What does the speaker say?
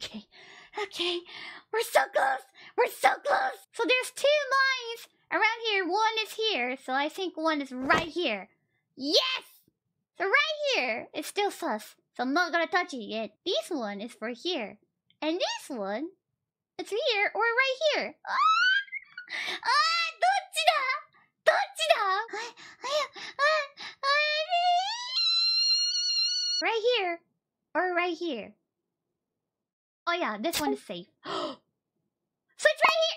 Okay. Okay. We're so close. We're so close. So there's 2 lines around here. One is here. So I think one is right here. Yes! So right here is still sus. So I'm not gonna touch it yet. This one is for here. And this one, it's here or right here. Ah! Ah! どっちだ? どっちだ? Right here or right here. Oh yeah, this one is safe. So it's right